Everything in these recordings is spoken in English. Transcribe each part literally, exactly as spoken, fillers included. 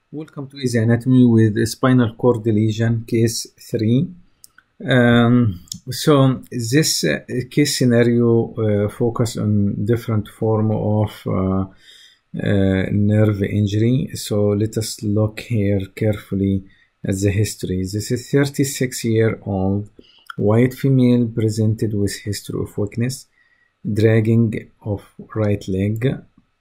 Welcome to Easy Anatomy with spinal cord lesion, case three. Um, so this uh, case scenario uh, focus on different form of uh, uh, nerve injury. So let us look here carefully at the history. This is thirty-six year old white female presented with history of weakness, dragging of right leg,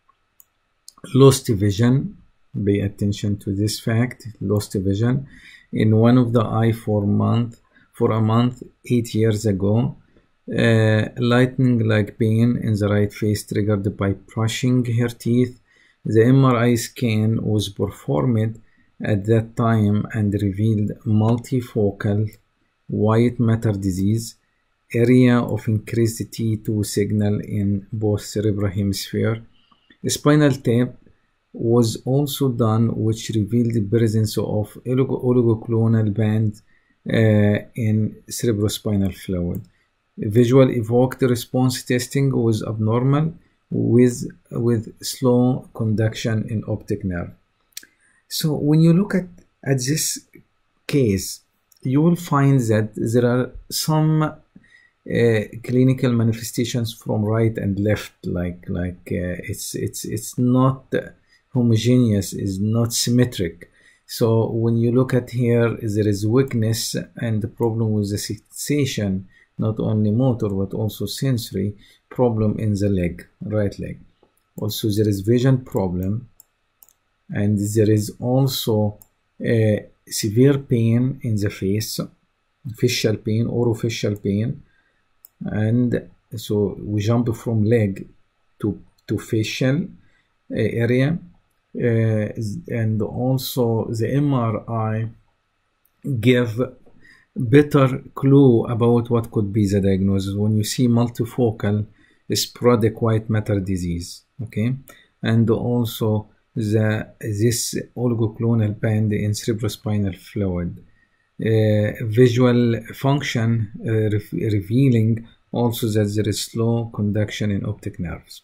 lost vision. Pay attention to this fact, lost vision in one of the eye for month for a month eight years ago. Uh, lightning like pain in the right face triggered by brushing her teeth. The M R I scan was performed at that time and revealed multifocal white matter disease, area of increased T two signal in both cerebral hemisphere. Spinal tap was also done, which revealed the presence of oligo oligoclonal band uh, in cerebrospinal fluid. Visual evoked response testing was abnormal with, with slow conduction in optic nerve. So when you look at, at this case, you will find that there are some uh, clinical manifestations from right and left, like like uh, it's it's it's not homogeneous, is not symmetric. So when you look at here, there is weakness and the problem with the sensation, not only motor but also sensory problem in the leg, right leg. Also there is vision problem, and there is also a severe pain in the face, facial pain, orofacial pain. And so we jump from leg to to facial uh, area. Uh, and also the M R I give better clue about what could be the diagnosis when you see multifocal sporadic white matter disease, okay? And also the this oligoclonal band in cerebrospinal fluid, uh, visual function uh, re revealing also that there is slow conduction in optic nerves.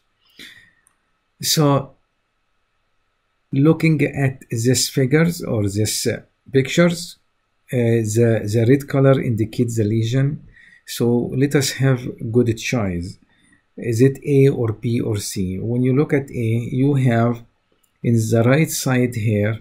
So looking at these figures or these uh, pictures, uh, the, the red color indicates the lesion. So let us have good choice. Is it A or B or C? When you look at A, you have in the right side here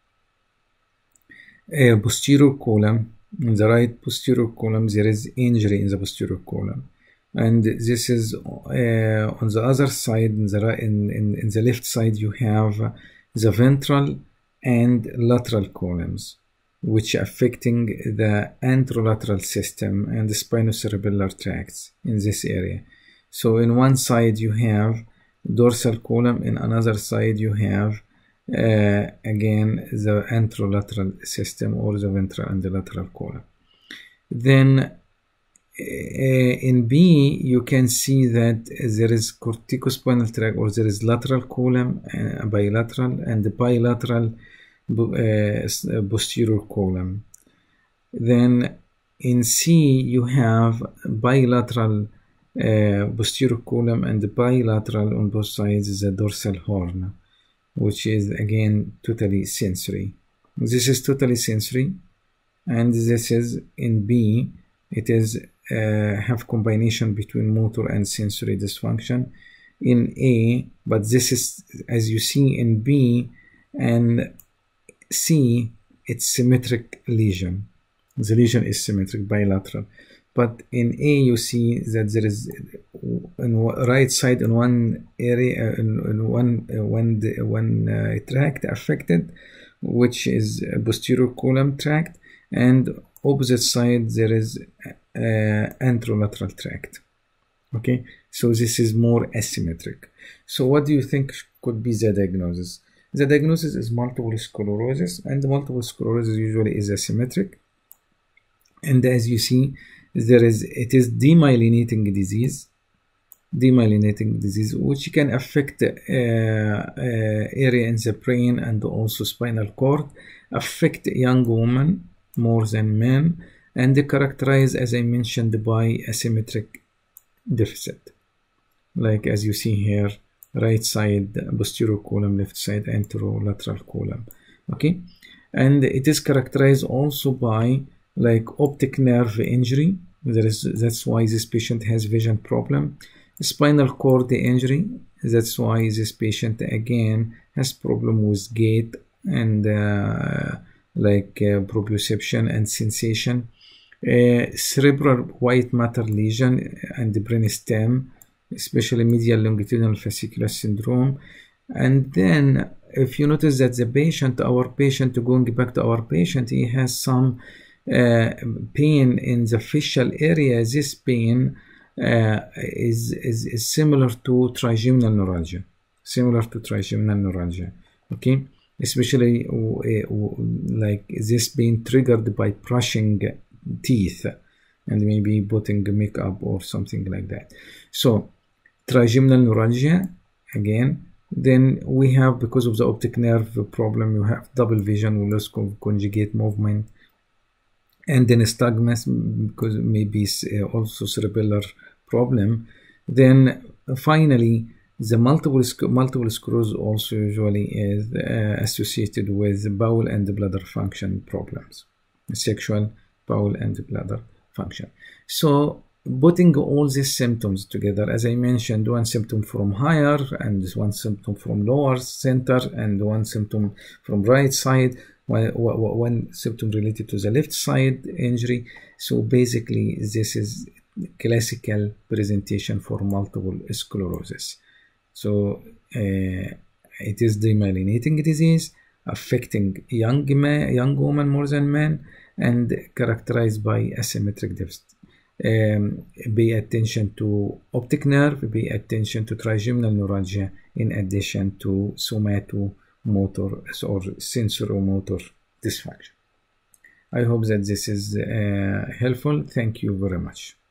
a posterior column. In the right posterior column, there is injury in the posterior column. And this is uh, on the other side, in the, in, in, in the left side, you have uh, the ventral and lateral columns, which affecting the anterolateral system and the spinocerebellar tracts in this area. So in one side you have dorsal column, in another side you have uh, again the anterolateral system or the ventral and the lateral column. Then in B, you can see that there is corticospinal tract, or there is lateral column, uh, bilateral, and the bilateral uh, posterior column. Then in C, you have bilateral uh, posterior column and the bilateral on both sides, the dorsal horn, which is again totally sensory. This is totally sensory, and this is in B, it is Uh, have combination between motor and sensory dysfunction in A, but this is, as you see in B and C, it's symmetric lesion. The lesion is symmetric, bilateral. But in A, you see that there is on right side in one area, in, in one uh, one one uh, tract affected, which is a posterior column tract, and opposite side there is uh, anterolateral tract. Okay, so this is more asymmetric. So what do you think could be the diagnosis? The diagnosis is multiple sclerosis, and multiple sclerosis usually is asymmetric. And as you see, there is it is demyelinating disease, demyelinating disease, which can affect uh, uh, area in the brain and also spinal cord, affect young women more than men, and characterized, as I mentioned, by asymmetric deficit. Like as you see here, right side posterior column, left side anterolateral column. Okay, and it is characterized also by like optic nerve injury. That is, that's why this patient has vision problem. Spinal cord injury. That's why this patient again has problem with gait and uh, like uh, proprioception and sensation. Uh, cerebral white matter lesion and the brainstem, especially medial longitudinal fascicular syndrome. And then if you notice that the patient, our patient, going back to our patient, he has some uh, pain in the facial area. This pain uh, is, is, is similar to trigeminal neuralgia, similar to trigeminal neuralgia, okay? Especially uh, like this being triggered by brushing teeth and maybe putting makeup or something like that. So trigeminal neuralgia again. Then we have, because of the optic nerve problem, you have double vision, we lose conjugate movement, and then nystagmus, because maybe also cerebellar problem. Then finally, the multiple multiple sclerosis also usually is uh, associated with bowel and bladder function problems, sexual, bowel and bladder function. So putting all these symptoms together, as I mentioned, one symptom from higher and one symptom from lower center and one symptom from right side, one, one symptom related to the left side injury. So basically this is classical presentation for multiple sclerosis. So uh, it is demyelinating disease affecting young man, young women more than men, and characterized by asymmetric deficit. Um, pay attention to optic nerve, pay attention to trigeminal neuralgia, in addition to somatomotor or sensorimotor dysfunction. I hope that this is uh, helpful. Thank you very much.